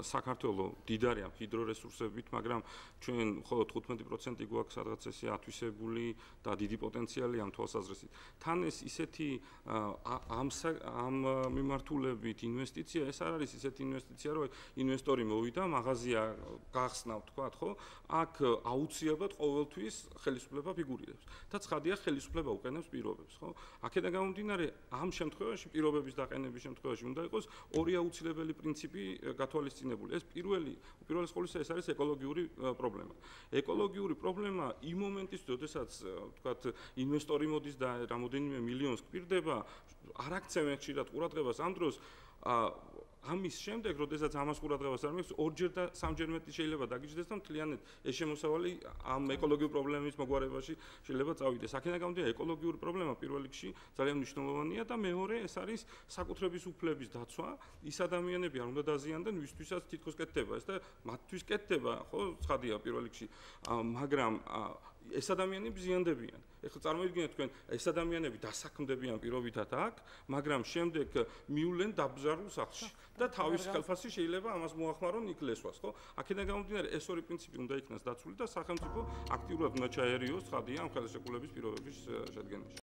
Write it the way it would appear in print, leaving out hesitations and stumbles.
საქართველოს დიდარია ჰიდრორესურსებით, მაგრამ ჩვენ მხოლოდ 15% გვაქვს სადღაც ესე ათვისებული და დიდი პოტენციალი ამ თვალსაზრისით. თან ეს ისეთი ამ მიმართულებით ინვესტიცია, ეს არ არის ისეთი ინვესტიცია, რომ ინვესტორი მოვიდა, მაღაზია გახსნა, ვთქვათ, ხო? აქ აუცილებლად ყოველთვის ხელისუფლება ფიგურირებს. და ცხადია, ხელისუფლება უყენებს პირობებს, ხო? აქედან გამომდინარე, ამ შემთხვევაში პირობების დაყენების შემთხვევაში უნდა იყოს ორი აუცილებელი პრინციპი გათვალისწინებული. ეს პირველი ყოვლისა ეს არის ეკოლოგიური პრობლემა. ეკოლოგიური პრობლემა იმ მომენტის, როდესაც ვთქვათ, ინვესტორი მოდის და რამოდენიმე მილიონს გვპირდება, არ აქცევენ ხშირად ყურადღებას ამ დროს ამის შემდეგ, როდესაც ამას ყურადღებას არ მიექცევს, ორჯერ და სამჯერ მეტი შეიძლება დაგიჯდეს და მთლიანად ეს შემოსავალი ამ ეკოლოგიური პრობლემის მოგვარებაში შეიძლება წავიდეს. აქედან გამომდინარე, ეკოლოგიური პრობლემა პირველ რიგში ძალიან მნიშვნელოვანია და მეორე ეს არის საკუთრების უფლების დაცვა. ის ადამიანები არ უნდა დაზიანდნენ, ვისთვისაც თითქოს კეთდება ეს და მათთვის კეთდება, ხო, ცხადია პირველ რიგში, მაგრამ ეს ადამიანები ზიანდებიან. ეხლა წარმოიდგინეთ თქვენ, ეს ადამიანები დასაქმდებიან პირობითად აქ, მაგრამ შემდეგ მივლენ დაბზარულ სახლში და თავის ხელფასი შეიძლება ამას მოახმარონ იქ ლესვას, ხო? აქედან გამომდინარე, ეს ორი პრინციპი უნდა იქნას დაცული და სახელმწიფო აქტიურად უნდა ჩაერიოს ცხადია ამ ხელშეკრულების პირობების შედგენაში.